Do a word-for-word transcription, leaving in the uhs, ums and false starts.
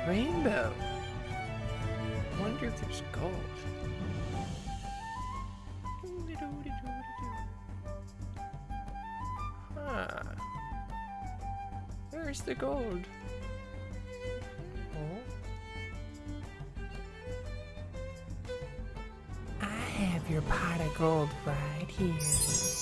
Rainbow. Wonder if there's gold. Huh. Where's the gold? Oh. I have your pot of gold right here.